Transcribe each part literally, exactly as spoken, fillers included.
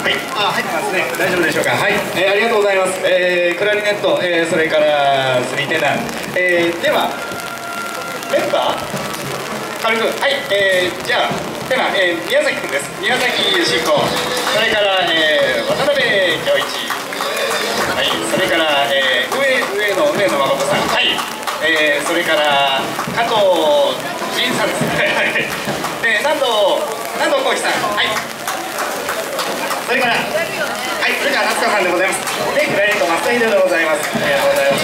はい、あ、入ってますね。大丈夫でしょうか。はい、えー、ありがとうございます。えー、クラリネット、えー、それからスリーテナー、えー、ではメンバー軽く、はい、えー、じゃあテナー、えー、宮崎くんです。宮崎進行、それから、えー、渡辺恭一、はい、それから、えー、上上野上野誠さん、はい、えー、それから加藤仁さんです。はい、で南藤南藤浩樹さん、はい。それから、はい、それから夏香さんでございます。で、クラリネット松田秀でございます。ありがとうございます。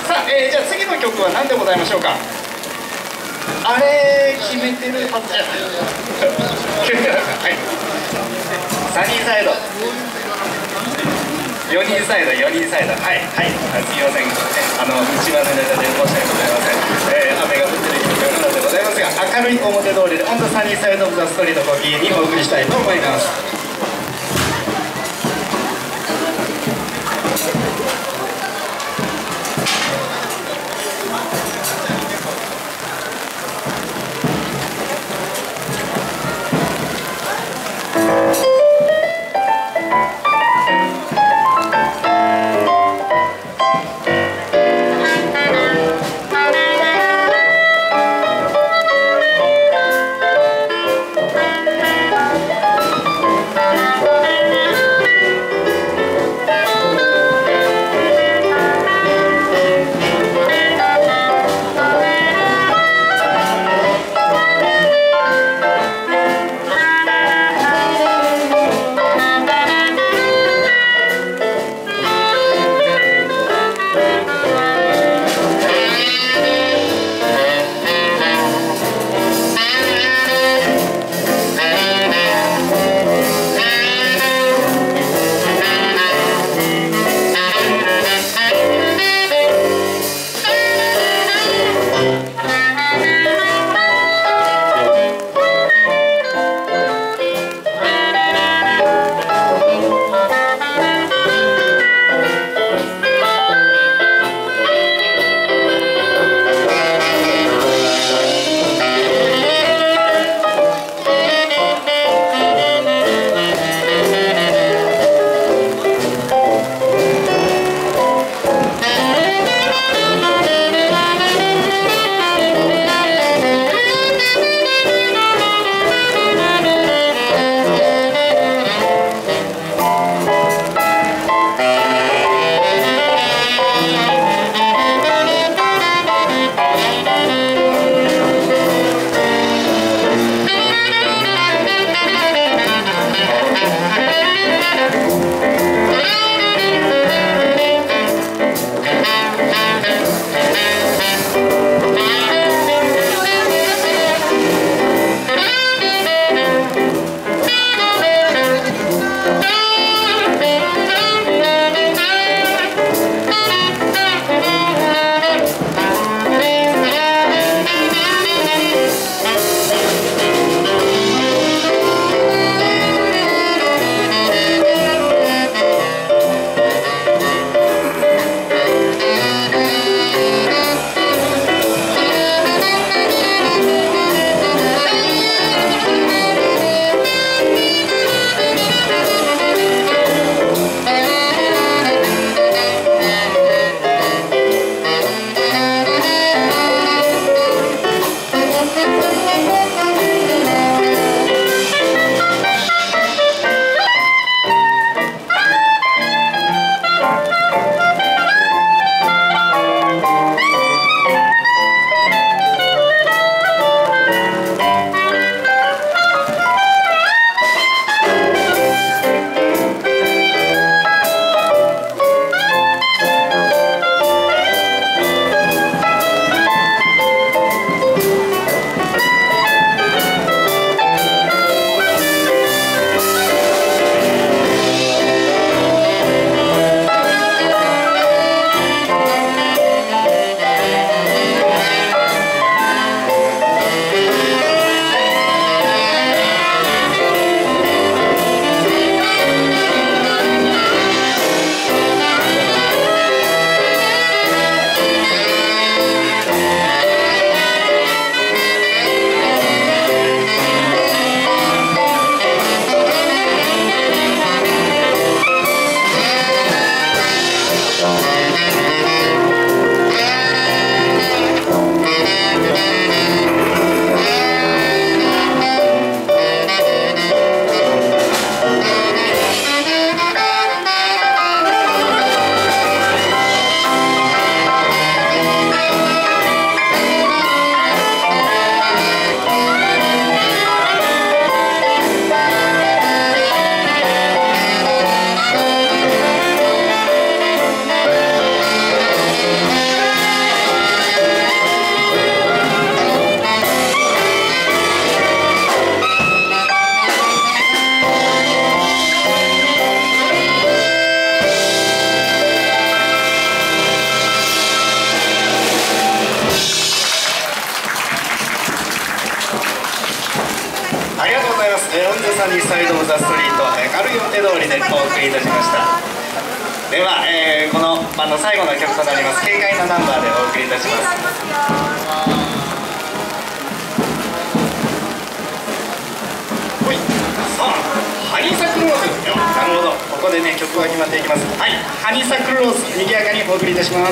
さあ、えー、じゃあ次の曲は何でございましょうか。あれ決めてるはずじゃない。はい。サニーサイド。よにんサイド、よにんサイド。はい、はい。すみません。あの内輪のネタで申し訳ございません。えー、雨が降っている曲なのでございますが、明るい表通りで、本当サニーサイドオブザストリートコキーにお送りしたいと思います。 えー、オン・ザ・サニー・サイド・オブ・ザ・ストリート、えー、軽い予定通りでお送りいたしました。では、えー、このバンド最後の曲となります軽快なナンバーでお送りいたします。ほい、さあハニーサクローズ、よ、なるほど、ここでね曲が決まっていきます。はい、ハニーサクローズ、にぎやかにお送りいたします。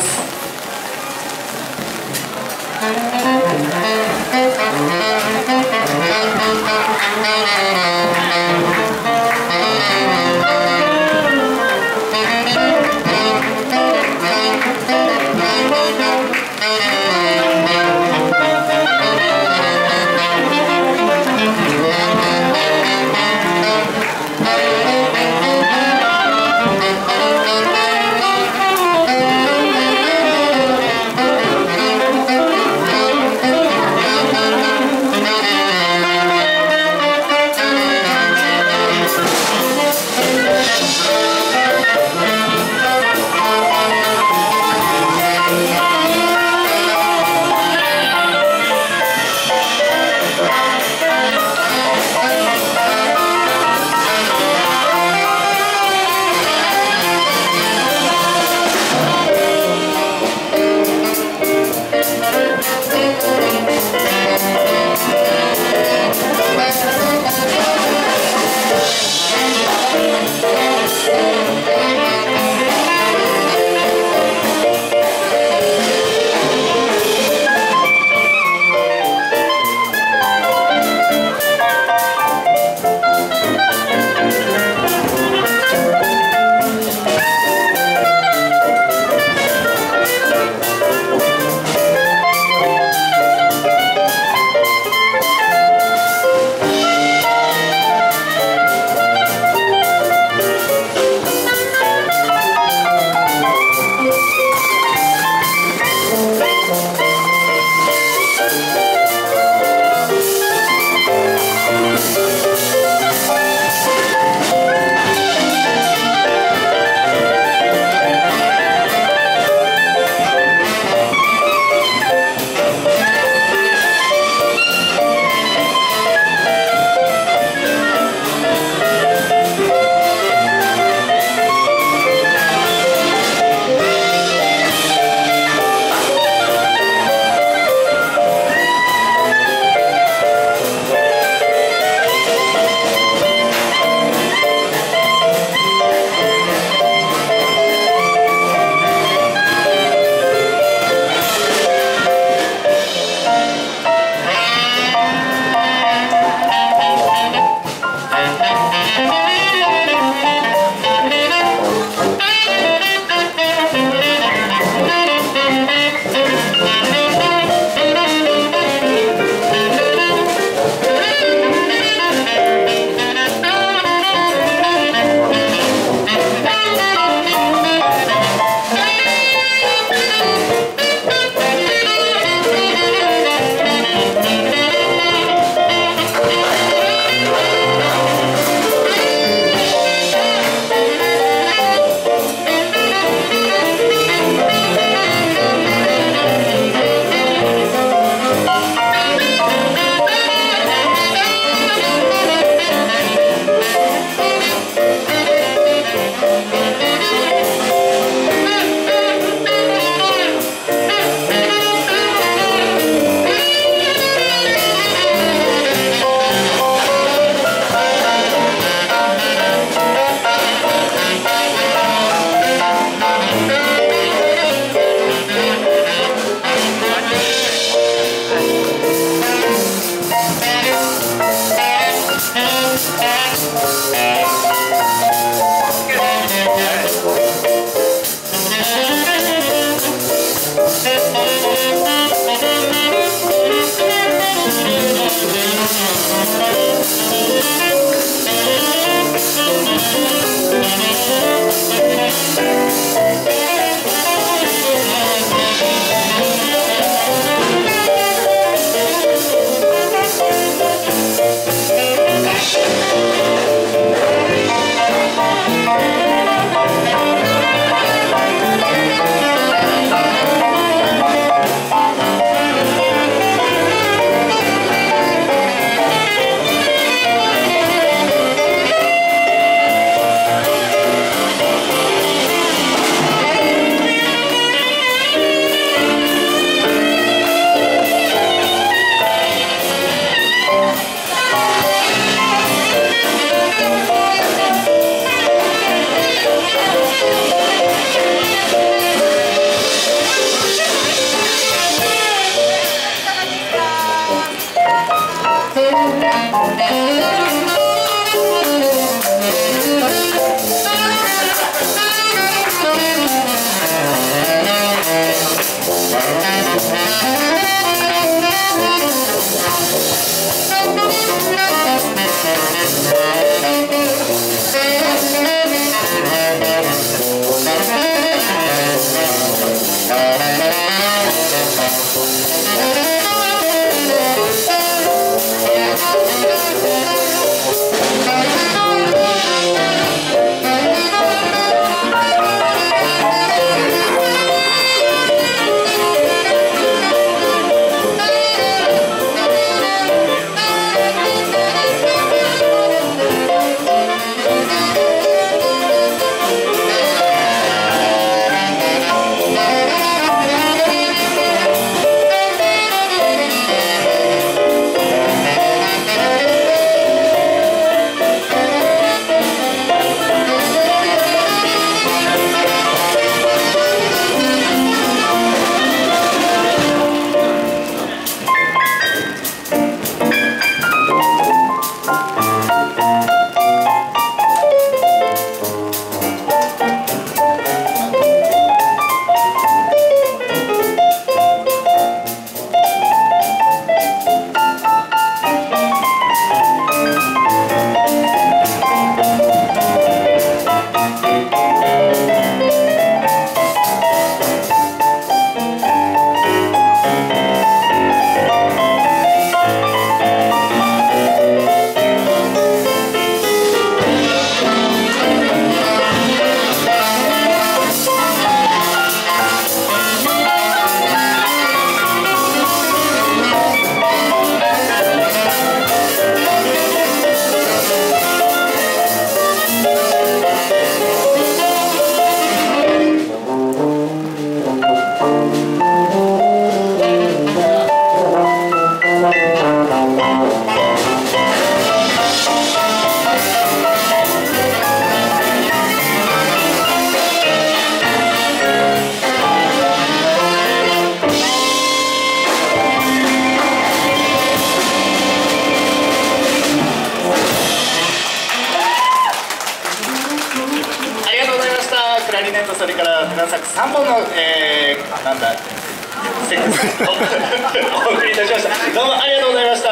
それから船作さんぼんの、えー、なんだセックスをお送りいたしました。どうもありがとうございました。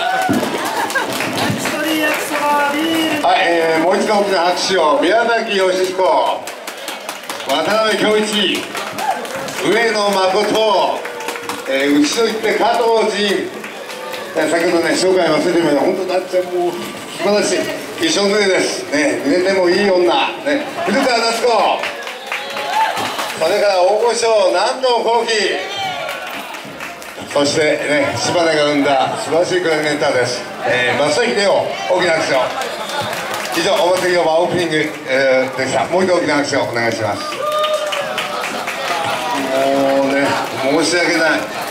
はい、えー、もう一度大きな拍手を。宮崎義彦、渡辺恭一、上野誠、えー、内といって加藤仁、えー、先ほどね紹介忘れてました。本当なっちゃんもう素晴らしい一緒の上ですね。濡れてもいい女、ね、古川夏子、それから大御所南藤幸喜、そしてね島根が生んだ素晴らしいクラリネッターです、えー、松崎レオ、大きな拍手を。以上、お祭りのオープニング、えー、でした。もう一度大きな拍手をお願いします。もうね、申し訳ない。